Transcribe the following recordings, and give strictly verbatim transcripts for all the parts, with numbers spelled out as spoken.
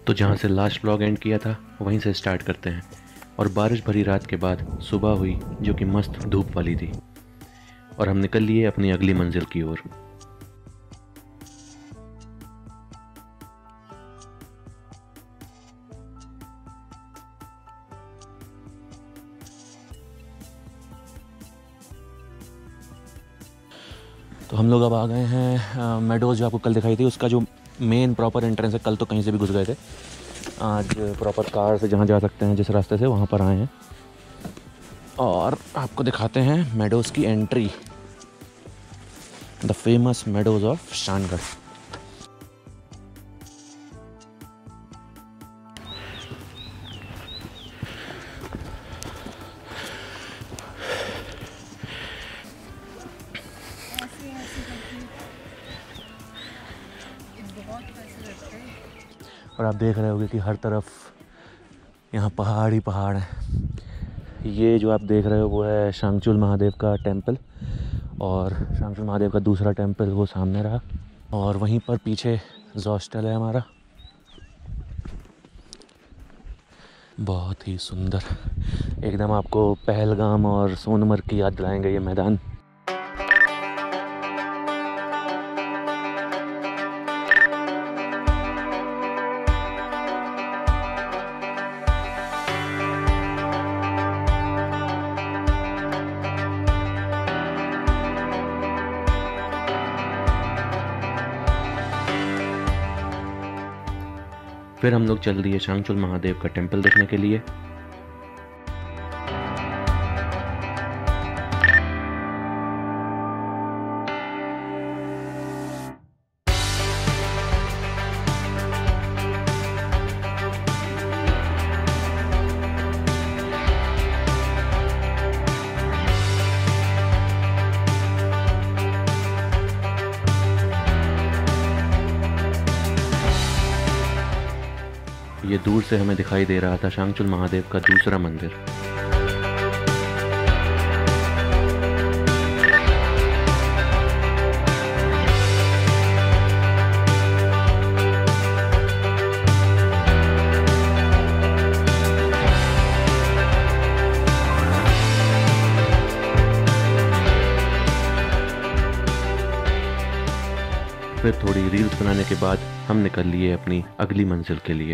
तो जहाँ से लास्ट व्लॉग एंड किया था वहीं से स्टार्ट करते हैं। और बारिश भरी रात के बाद सुबह हुई जो कि मस्त धूप वाली थी और हम निकल लिए अपनी अगली मंजिल की ओर। तो हम लोग अब आ गए हैं मेडोज़, जो आपको कल दिखाई थी उसका जो मेन प्रॉपर एंट्रेंस है। कल तो कहीं से भी घुस गए थे, आज प्रॉपर कार से जहाँ जा सकते हैं जिस रास्ते से वहाँ पर आए हैं और आपको दिखाते हैं मेडोज़ की entry, the famous meadows of Shangarh. और आप देख रहे होंगे कि हर तरफ यहाँ पहाड़ ही पहाड़ हैं। ये जो आप देख रहे हो वो है शांगचूल महादेव का टेंपल और शांगचूल महादेव का दूसरा टेंपल वो सामने रहा और वहीं पर पीछे हॉस्टल है हमारा। बहुत ही सुंदर, एकदम आपको पहलगाम और सोनमर्ग की याद दिलाएंगे ये मैदान। फिर हम लोग चल दिए शांगचूल महादेव का टेंपल देखने के लिए। ये दूर से हमें दिखाई दे रहा था शांगचूल महादेव का दूसरा मंदिर। फिर थोड़ी रील्स बनाने के बाद हम निकल लिए अपनी अगली मंजिल के लिए।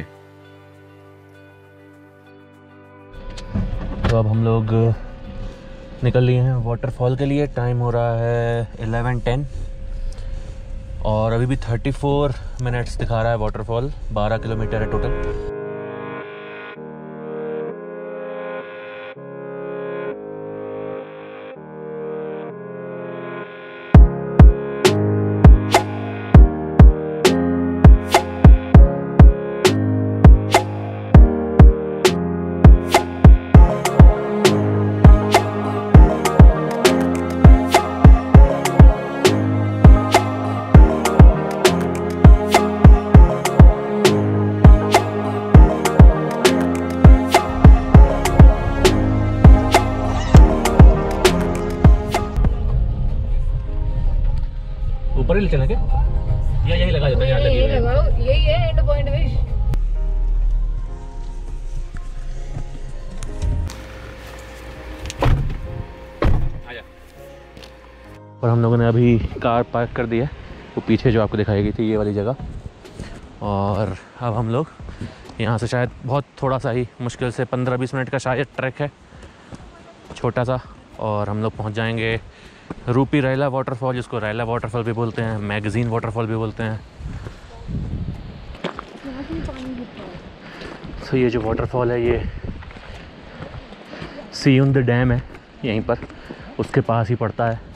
तो अब हम लोग निकल लिए हैं वाटरफॉल के लिए। टाइम हो रहा है इलेवन टेन और अभी भी थर्टी फोर मिनट्स दिखा रहा है वाटरफॉल। बारह किलोमीटर है टोटल। ऊपर ही चलेंगे या यही लगा देते हैं? यही लगाओ, यही है एंड पॉइंट विश। और हम लोगों ने अभी कार पार्क कर दी है वो पीछे जो आपको दिखाई गई थी ये वाली जगह। और अब हम लोग यहाँ से शायद बहुत थोड़ा सा ही मुश्किल से पंद्रह बीस मिनट का शायद ट्रैक है छोटा सा, और हम लोग पहुँच जाएंगे रूपी रैला वाटरफॉल, जिसको रैला वाटरफॉल भी बोलते हैं, मैगजीन वाटरफॉल भी बोलते हैं। तो ये जो वाटरफॉल है ये सियुंद डैम है, यहीं पर उसके पास ही पड़ता है।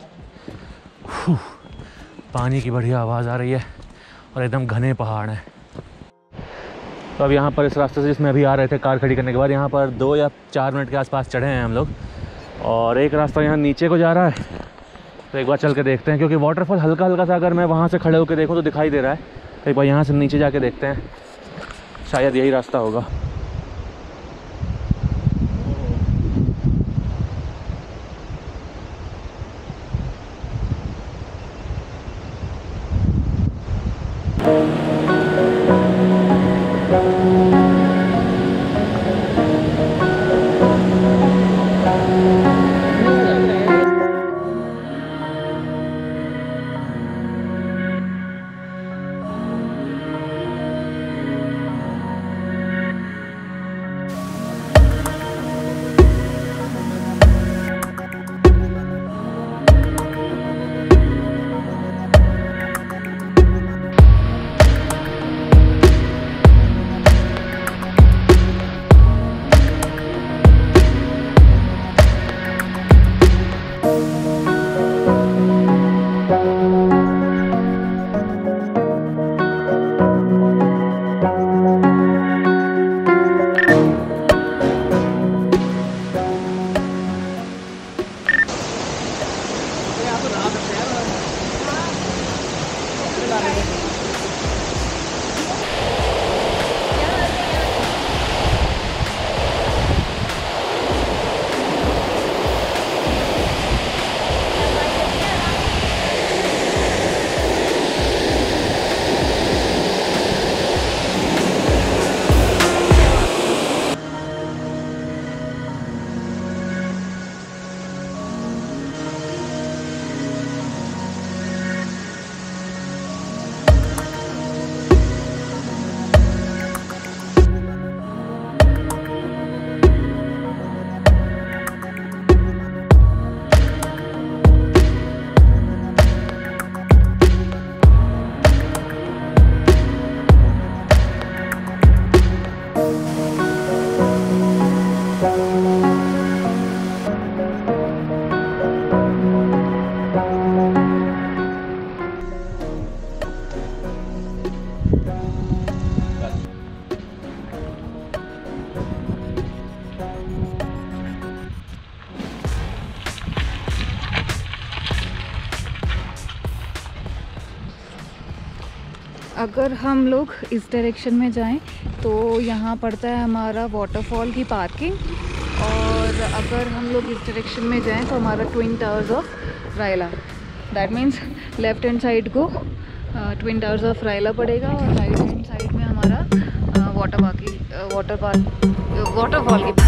पानी की बढ़िया आवाज़ आ रही है और एकदम घने पहाड़ हैं। तो अब यहाँ पर इस रास्ते से जिसमें अभी आ रहे थे कार खड़ी करने के बाद, यहाँ पर दो या चार मिनट के आसपास चढ़े हैं हम लोग। और एक रास्ता यहाँ नीचे को जा रहा है, तो एक बार चल के देखते हैं, क्योंकि वाटरफॉल हल्का हल्का सा अगर मैं वहाँ से खड़े होकर देखूँ तो दिखाई दे रहा है। तो एक बार यहाँ से नीचे जाके देखते हैं, शायद यही रास्ता होगा। अगर हम लोग इस डायरेक्शन में जाएं तो यहाँ पड़ता है हमारा वाटरफॉल की पार्किंग, और अगर हम लोग इस डायरेक्शन में जाएं तो हमारा twin towers of Raila, that means left hand side को ट्विन टावर्स ऑफ रायला पड़ेगा और राइट हैंड साइड में हमारा वाटर पार्क की वाटर पार्क वाटरफॉल की।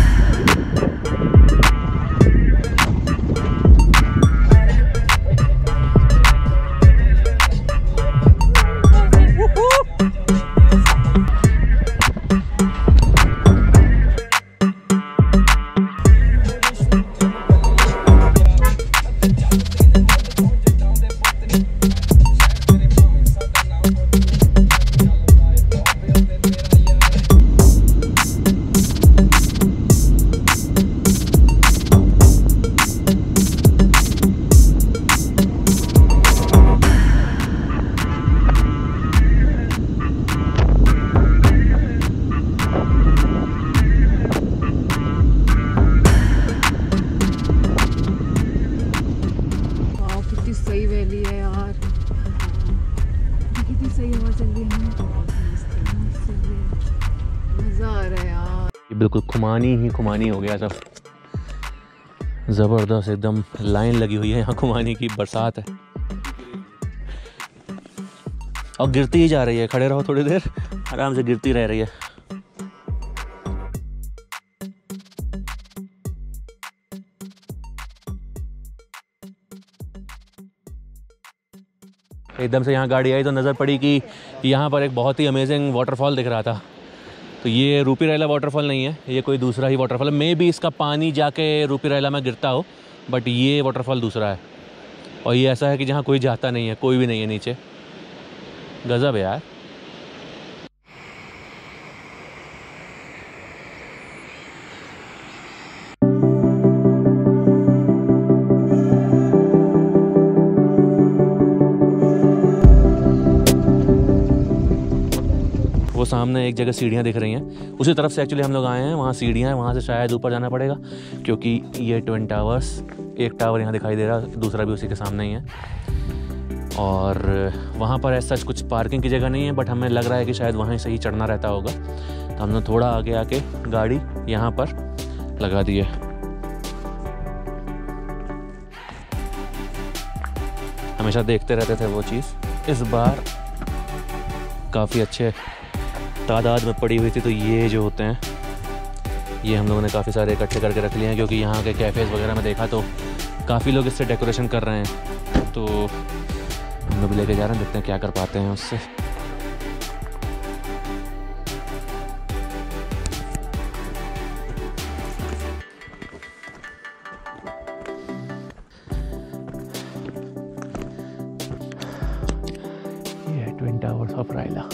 सही वैली है यार, कितनी सही हवा चल रही है, मज़ा आ रहा है यार। ये बिल्कुल खुमानी ही खुमानी हो गया सब, ज़बरदस्त एकदम लाइन लगी हुई है यहाँ खुमानी की, बरसात है और गिरती ही जा रही है। खड़े रहो थोड़ी देर, आराम से गिरती रह रही है। एकदम से यहाँ गाड़ी आई तो नज़र पड़ी कि यहाँ पर एक बहुत ही अमेजिंग वाटरफॉल दिख रहा था। तो ये रूपी रैला वाटरफॉल नहीं है, ये कोई दूसरा ही वाटरफॉल है। मे भी इसका पानी जाके रूपी रैला में गिरता हो, बट ये वाटरफॉल दूसरा है। और ये ऐसा है कि जहाँ कोई जाता नहीं है, कोई भी नहीं है नीचे। गज़ब है यार। वो सामने एक जगह सीढ़ियाँ दिख रही हैं, उसी तरफ से एक्चुअली हम लोग आए हैं। वहाँ सीढ़ियाँ हैं, वहाँ से शायद ऊपर जाना पड़ेगा, क्योंकि ये ट्विन टावर्स, एक टावर यहाँ दिखाई दे रहा है, दूसरा भी उसी के सामने ही है। और वहाँ पर ऐसा कुछ पार्किंग की जगह नहीं है, बट हमें लग रहा है कि शायद वहाँ से ही चढ़ना रहता होगा। तो हमने थोड़ा आगे आके गाड़ी यहाँ पर लगा दी है। हमेशा देखते रहते थे वो चीज़, इस बार काफ़ी अच्छे तादाद में पड़ी हुई थी। तो ये जो होते हैं, ये हम लोगों ने काफ़ी सारे इकट्ठे करके रख लिए हैं, क्योंकि यहाँ के कैफ़ेज़ वगैरह में देखा तो काफ़ी लोग इससे डेकोरेशन कर रहे हैं। तो हम लोग लेके जा रहे हैं, देखते हैं क्या कर पाते हैं उससे। ये ट्विन टावर्स ऑफ रायला,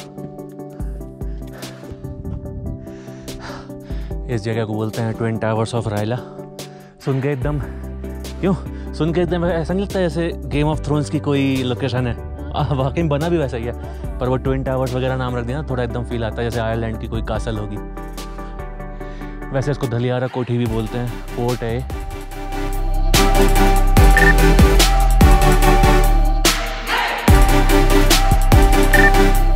इस जगह को बोलते हैं ट्विन टावर्स ऑफ रायला। सुन के एकदम क्यों सुन के एकदम ऐसा नहीं लगता जैसे गेम ऑफ थ्रोन्स की कोई लोकेशन है। वाकई में बना भी वैसा ही है, पर वो ट्विन टावर्स वगैरह नाम रख दिया ना, थोड़ा एकदम फील आता है जैसे आयरलैंड की कोई कासल होगी। वैसे इसको धलियारा कोठी भी बोलते हैं, पोर्ट है। Hey!